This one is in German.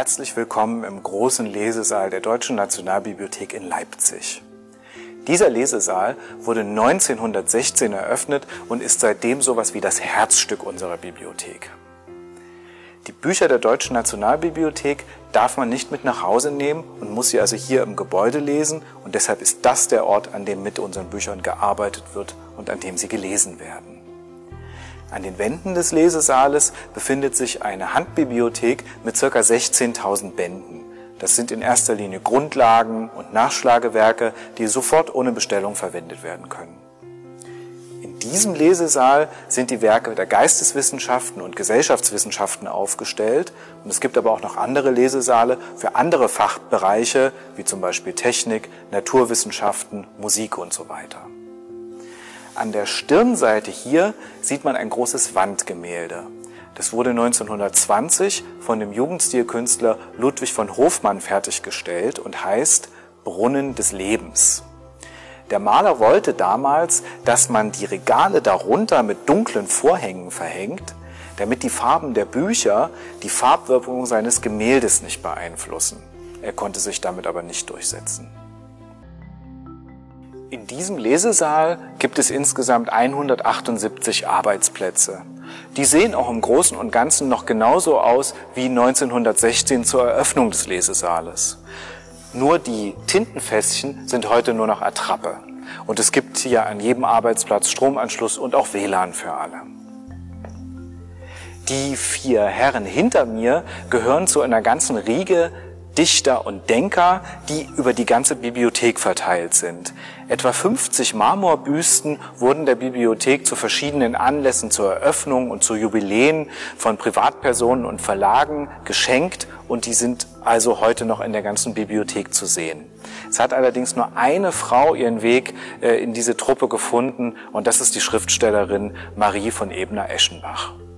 Herzlich willkommen im großen Lesesaal der Deutschen Nationalbibliothek in Leipzig. Dieser Lesesaal wurde 1916 eröffnet und ist seitdem sowas wie das Herzstück unserer Bibliothek. Die Bücher der Deutschen Nationalbibliothek darf man nicht mit nach Hause nehmen und muss sie also hier im Gebäude lesen, und deshalb ist das der Ort, an dem mit unseren Büchern gearbeitet wird und an dem sie gelesen werden. An den Wänden des Lesesaales befindet sich eine Handbibliothek mit ca. 16.000 Bänden. Das sind in erster Linie Grundlagen und Nachschlagewerke, die sofort ohne Bestellung verwendet werden können. In diesem Lesesaal sind die Werke der Geisteswissenschaften und Gesellschaftswissenschaften aufgestellt, und es gibt aber auch noch andere Lesesaale für andere Fachbereiche, wie zum Beispiel Technik, Naturwissenschaften, Musik und so weiter. An der Stirnseite hier sieht man ein großes Wandgemälde. Das wurde 1920 von dem Jugendstilkünstler Ludwig von Hofmann fertiggestellt und heißt Brunnen des Lebens. Der Maler wollte damals, dass man die Regale darunter mit dunklen Vorhängen verhängt, damit die Farben der Bücher die Farbwirkung seines Gemäldes nicht beeinflussen. Er konnte sich damit aber nicht durchsetzen. In diesem Lesesaal gibt es insgesamt 178 Arbeitsplätze. Die sehen auch im Großen und Ganzen noch genauso aus wie 1916 zur Eröffnung des Lesesaales. Nur die Tintenfässchen sind heute nur noch Attrappe. Und es gibt hier an jedem Arbeitsplatz Stromanschluss und auch WLAN für alle. Die 4 Herren hinter mir gehören zu einer ganzen Riege Dichter und Denker, die über die ganze Bibliothek verteilt sind. Etwa 50 Marmorbüsten wurden der Bibliothek zu verschiedenen Anlässen zur Eröffnung und zu Jubiläen von Privatpersonen und Verlagen geschenkt, und die sind also heute noch in der ganzen Bibliothek zu sehen. Es hat allerdings nur eine Frau ihren Weg in diese Truppe gefunden, und das ist die Schriftstellerin Marie von Ebner-Eschenbach.